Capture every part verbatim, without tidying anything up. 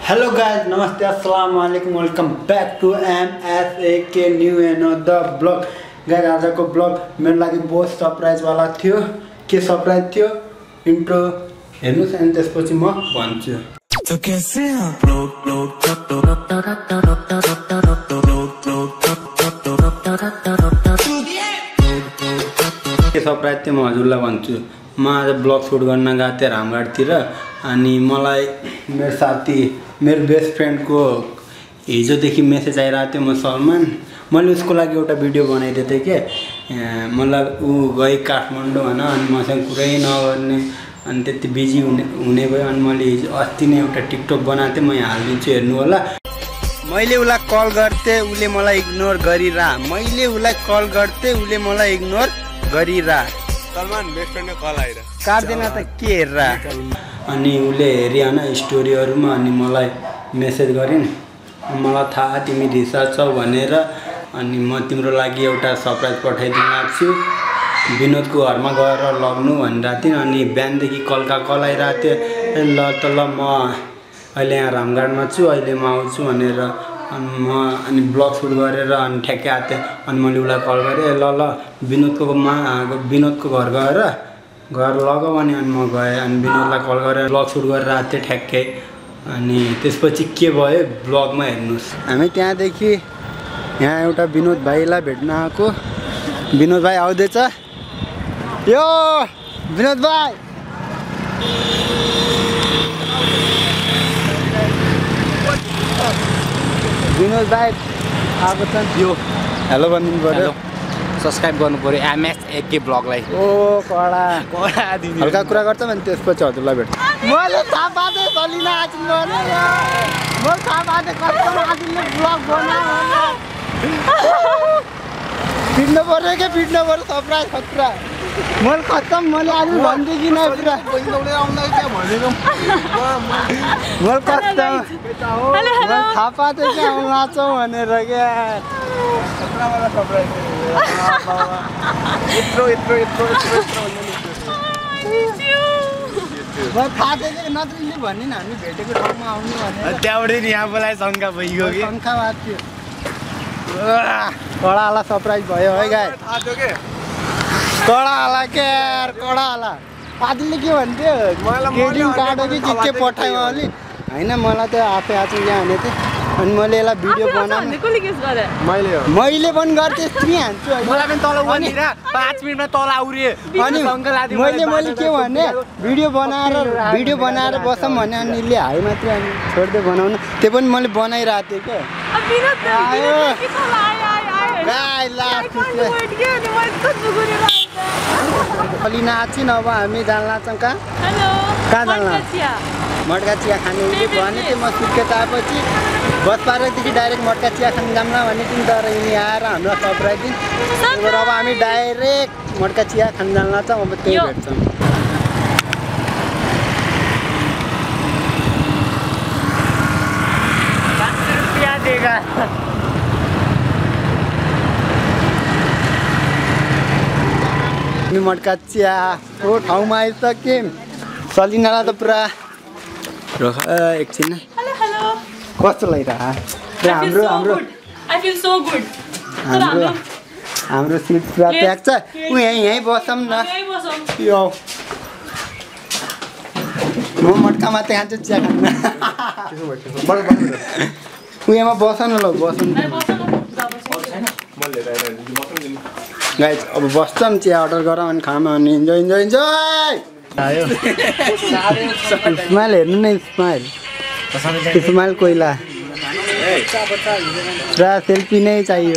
Hello guys, namaste, assalamu alaikum, welcome back to M S A K new another vlog. Guys, आजको vlog मेरो लागि बहुत surprise वाला थियो। के सरप्राइज थियो इन्ट्रो हेर्नुस् अनि त्यसपछि म भन्छु। तो कैसे आप लोग लोग के सरप्राइज थियो म हजुरलाई भन्छु। म आज ब्लग सुट गर्न गएको थिएँ रामघाटतिर अनि मलाई मेरो साथी मेरो बेस्ट फ्रेन्डको हिजोदेखि मेसेज आइरहेको थियो म सलमान मैले उसको लागि एउटा भिडियो बनाइदिएको थिएँ कि मलाई ऊ गई काठमाडौँ होइन अनि मसँग कुरै नगर्ने अनि त्यति बिजी हुने हुने भयो अनि मैले हिजो अस्ति नै एउटा टिकटक बनाएको थिएँ म यहाँ हालिदिन्छु हेर्नु होला। मैले उसलाई कल गर्थेँ उसले मलाई इग्नोर गरिरह मैले उसलाई कल गर्थेँ उसले मलाई इग्नोर गरिरह सलमान बेस्ट फ्रेन्डको कल आइरा काट्दैन त के हेरेर अनि उसले हेरि होइन स्टोरीहरूमा अनि मलाई मेसेज गरिन् मलाई थाहा तिमी रिसार्च छौ भनेर अनि म तिम्रो लागि एउटा सरप्राइज पठाइदिन लाग्छु विनोदको घरमा गएर लग्नु भनिरहेको थिएँ अनि बिहानदेखि कलका कल आइरहेको थियो ल त ल म अहिले यहाँ रामघाटमा छु अहिले म आउँछु भनेर अनि म अनि ब्लग सुट गरेर अनि ठ्याक्कै आएको थिएँ अनि मैले उसलाई कल गरेँ ल ल विनोदको मा विनोदको घर गएर घर लगाऊ भने अनि म गएँ अनि विनोदलाई कल गरेर ब्लग सुट गरेर आएको थिएँ ठ्याक्कै अनि त्यसपछि के भयो ब्लगमा हेर्नुहोस्। हामी त्यहाँदेखि यहाँ एउटा विनोद भाइलाई भेट्न आएको विनोद भाइ आउँदैछ यो विनोद भाइ विनोद भाइ आएको छ यो हेलो भनिदिनु पर्यो सब्सक्राइब गर्नु पर्यो एमएस एके ब्लगलाई ओ कडा कडा दिनु हल्का कुरा गर्छ भने त्यसपछि हजुरलाई भेट्छ मैले थाहा पाएँ चलिन आज मैले थाहा पाएँ कस्तो आजले ब्लग बनाऊ पिट्नु पर्यो के पिट्नु पर्यो सरप्राइज खतरा मैले खत्तम मैले आज भन्दै नै पुरा मैले कस्तो थाहा पाएँ क्या नाचौँ भनेर क्या खतरावाला सरप्राइज यत्रो यत्रो यत्रो यत्रो म थाहा थियो कि नत्र भन्ने हामी भेटेको ठाउँमा आउनु भने त्यहाँबाट नि यहाँ बोलाए शङ्का भइगयो कि शङ्का भएको थियो कडावाला सरप्राइज भयो है गाई कडावाला के यार कडावाला पादुले के भन्थ्यो केटिङ काट्यो कि के के पठायो अलि होइन मलाई त आफै आएको यहाँ हाने थिएँ अनि मैले यसलाई भिडियो बनाउनु मैले मैले पनि गर्थेँ यस्तै हान्छु मलाई पनि तल उनीर पाँच मिनटमा तल आउरे अनि मैले मैले के भने भिडियो बनाएर भिडियो बनाएर बसौँ भने अनि यसले हाई मात्रै अनि छोड्दै बनाउनु त्यो पनि मैले बनाइरहेको थिएँ क्या आयो गाई लास्ट अलि नाच्छौँ अब हामी जान लाग्छौँ कहाँ कहाँ जान मटका चिया खाने भने थियो म सुत्केत आएपछि बस पार्कदेखि डाइरेक्ट मटका चिया खानु जाउँला भने तिमी तर यिनी आएर हामीलाई सरप्राइज दिन अब हामी डाइरेक्ट मटका चिया खानु जान लाग्छौँ अब त्यही भेट्छौँ। हामी मटका चियाको ठाउँमा आइसक्यौँ सलिनालाई त पुरा एकछिन कस्तो लागिरहेको हाम्रो हाम्रो हाम्रो हाम्रो सिट पुरा प्याक छ ऊ यहीँ यहीँ बसौँ न यो म मटका मात्रै खान्छु चिया खान्न ऊ यहाँमा बस न ल बसौँ गाइज अब बस्छौँ चिया अर्डर गरौँ अनि खाऊँ अनि इन्जोय इन्जोय इन्जोय आयो स्माइल हेर्नु न स्माइल स्माइल कोइला पुरा सेल्फी नै चाहियो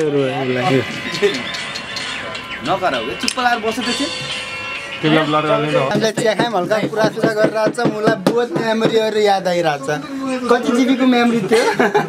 चिया खायौँ हल्का कुरा सुरा गरिरहेको छ मलाई बहुत मेमोरीहरू याद आइरहेको छ कति जिबीको मेमोरी थियो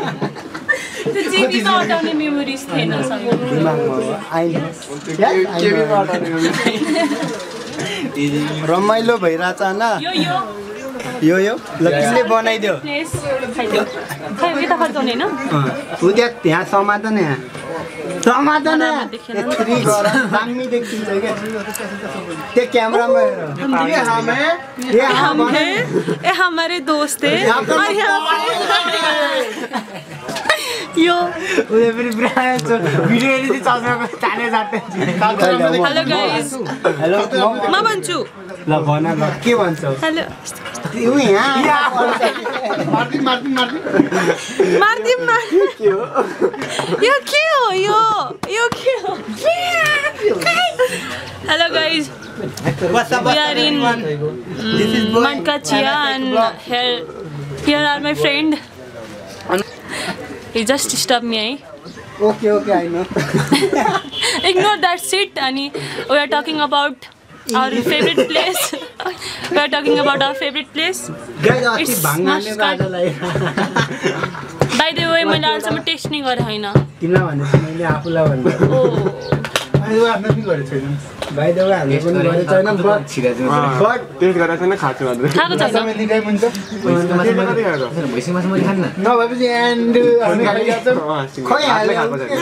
रमाइलो भइरहेछ न यो यो ल तिमीले बनाइदियो उद्या त्यहाँ समात न यहाँ समाधान देखेन यत्रो गरम दामी देखिन्छ के त्यो क्यामेरामा हेर ये हमें ये हम है ये हमारे दोस्त है और यहाँ यो उले पनि ब्रायो भिडियो एडिट चल्छ ताने जाते हेलो गाइस हेलो म भन्छु ल भन ल के भन्छौ हेलो उ यहाँ मार्दिन मार्दिन मार्दिन मार्दिम मार के हो यो के हो यो यो के हो hello guys we are in Mankachia and here here are my friend he just disturbed me eh? Okay okay I know Ignore that shit and we are talking about our favorite place we are talking about our favorite place guys अस्ति It's भाङाने Muscat. राजालाई by the way मैले अहिलेसम्म test नि गरे हैन तिमीलाई भनेपछि मैले आफूलाई भन्दा ओ अनि उ आफ्नो पनि गरेको छैन भाइ देउ हामीले पनि गरेको छैन बट बट टेस्ट गरेको छैन खाएको मात्र खाएको छैन समय दिँदै हुन्छ भैँसी मासु मैले खान्न नभएपछि एन्ड अनि खाइहाल्छ खै हाल्यो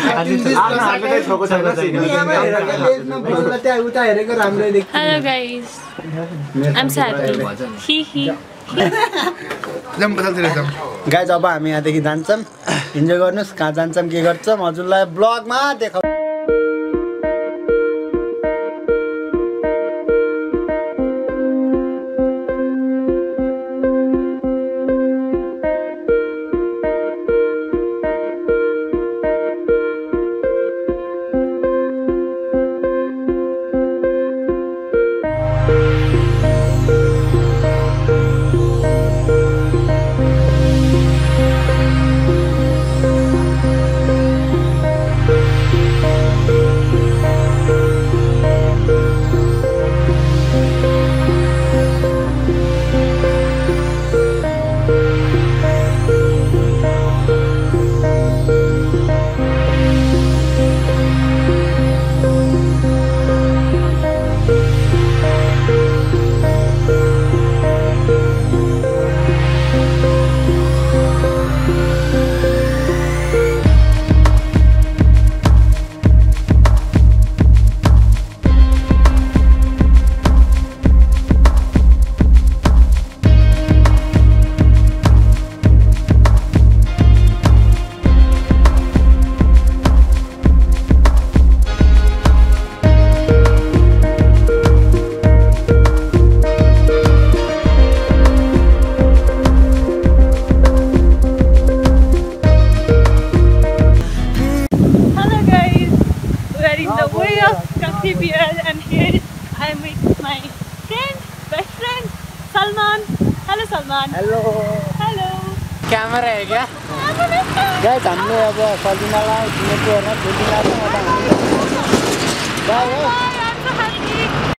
यहाँमा हेर क्या लेजमा बोल्दा त्यहाँ उता हेरेको राम्रै देखिन्छ हेलो गाइस I'm sad ही ही जम बदलतिर जाम गाइज अब हामी यहाँदेखि जान्छौँ इन्जोय गर्नुहोस् कहाँ जान्छौँ के गर्छौँ हजुरलाई ब्लगमा देखाउ and here I am with my friend, best friend, Salman. Hello Salman. Hello Hello. Camera है क्या गाइस हामीले अब सजिनालाई दिनेको हेर्न खोजिरहेको Bye, I'm so happy.